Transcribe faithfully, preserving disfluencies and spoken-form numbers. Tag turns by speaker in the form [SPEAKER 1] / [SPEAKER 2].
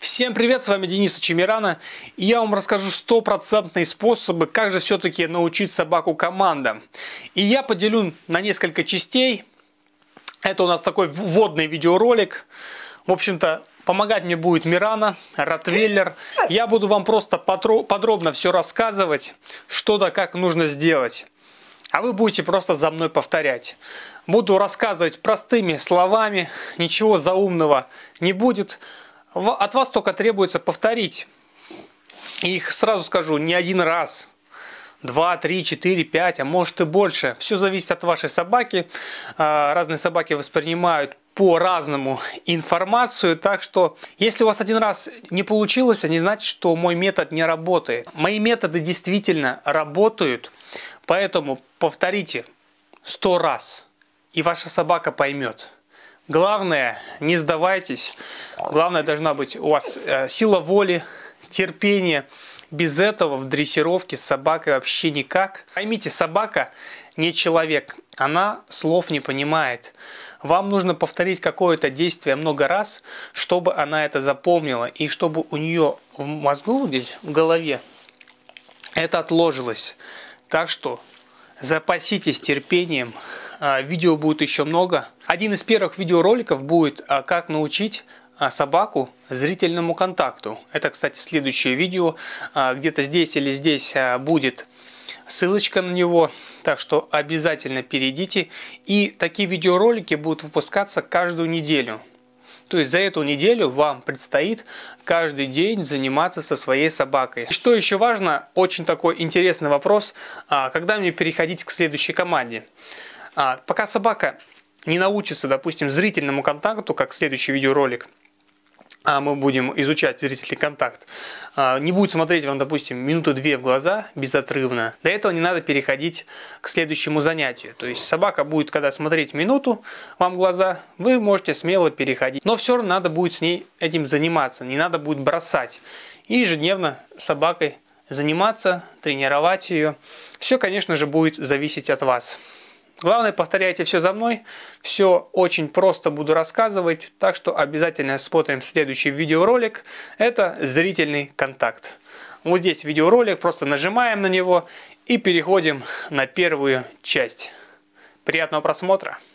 [SPEAKER 1] Всем привет, с вами Денис Чемерана, и я вам расскажу стопроцентные способы, как же все-таки научить собаку командам. И я поделю на несколько частей. Это у нас такой вводный видеоролик. В общем-то, помогать мне будет Мирана, Ротвейлер. Я буду вам просто подробно все рассказывать, что да как нужно сделать. А вы будете просто за мной повторять. Буду рассказывать простыми словами, ничего заумного не будет. От вас только требуется повторить. Их сразу скажу, не один раз. Два, три, четыре, пять, а может и больше. Все зависит от вашей собаки. Разные собаки воспринимают по-разному информацию. Так что, если у вас один раз не получилось, не значит, что мой метод не работает. Мои методы действительно работают. Поэтому повторите сто раз, и ваша собака поймет. Главное, не сдавайтесь. Главное, должна быть у вас э, сила воли, терпение. Без этого в дрессировке с собакой вообще никак. Поймите, собака не человек. Она слов не понимает. Вам нужно повторить какое-то действие много раз, чтобы она это запомнила. И чтобы у нее в мозгу, здесь, в голове, это отложилось. Так что запаситесь терпением. Видео будет еще много. Один из первых видеороликов будет, как научить собаку зрительному контакту. Это, кстати, следующее видео. Где-то здесь или здесь будет ссылочка на него. Так что обязательно перейдите. И такие видеоролики будут выпускаться каждую неделю. То есть за эту неделю вам предстоит каждый день заниматься со своей собакой. Что еще важно, очень такой интересный вопрос, когда мне переходить к следующей команде. А, пока собака не научится, допустим, зрительному контакту, как следующий видеоролик, а мы будем изучать зрительный контакт, а, не будет смотреть вам, допустим, минуту-две в глаза безотрывно, до этого не надо переходить к следующему занятию. То есть собака будет, когда смотреть минуту вам в глаза, вы можете смело переходить. Но все равно надо будет с ней этим заниматься, не надо будет бросать. И ежедневно с собакой заниматься, тренировать ее. Все, конечно же, будет зависеть от вас. Главное, повторяйте все за мной, все очень просто буду рассказывать, так что обязательно смотрим следующий видеоролик, это зрительный контакт. Вот здесь видеоролик, просто нажимаем на него и переходим на первую часть. Приятного просмотра!